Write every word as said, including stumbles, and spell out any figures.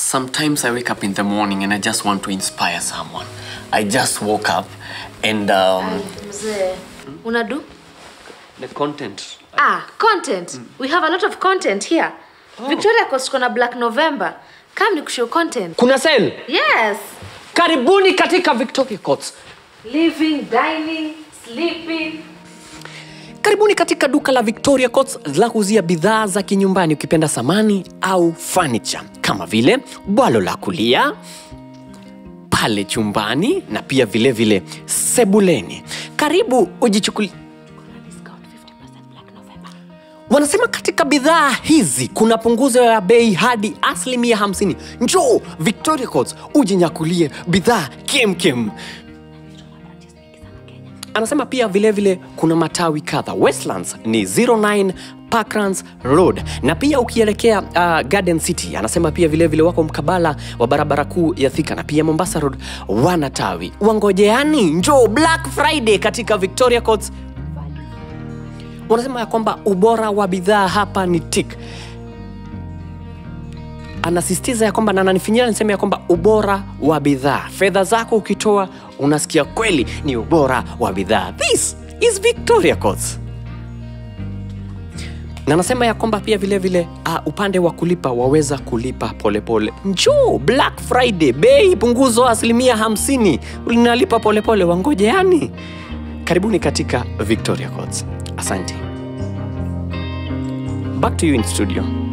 Sometimes I wake up in the morning and I just want to inspire someone. I just woke up and um Mzee, una do? The content. Ah, content. Mm. We have a lot of content here. Oh. Victoria Coast kona Black November. Come ni kushow content. Kuna sale? Yes. Karibuni katika Victoria Coast. Living, dining, sleeping. Karibuni katika duka la Victoria Coast la kuuzia bidhaa za kinyumbani, ukipenda samani au furniture, kama vile bwalo la kulia pale chumbani na pia vile vile sebuleni. Karibu ujichukulie. Wanasema katika bidhaa hizi kuna punguzo ya bei hadi asilimia hamsini. Njoo Victoria Coast ujinyakulie bidhaa kem kem. Anasema pia vile vile kuna matawi kadha. Westlands ni zero nine Parklands Road, na pia ukielekea uh, Garden City anasema pia vile vile wako mkabala wa barabara kuu ya Thika, na pia Mombasa Road wana tawi. Wangojeani, njoo Black Friday katika Victoria Coast. Wanasema ya kwamba ubora wa bidhaa hapa ni tick. Anasisitiza ya kwamba, na ananifinyia niseme ya kwamba ubora wa bidhaa, fedha zako ukitoa unasikia kweli ni ubora wa bidhaa. This is Victoria Coast. Na anasema ya kwamba pia vile vile uh, upande wa kulipa waweza kulipa polepole. Njoo Black Friday, bei punguzo asilimia hamsini, unalipa polepole. Wangojeani. Karibuni katika Victoria Coast. Asante. Back to you in studio.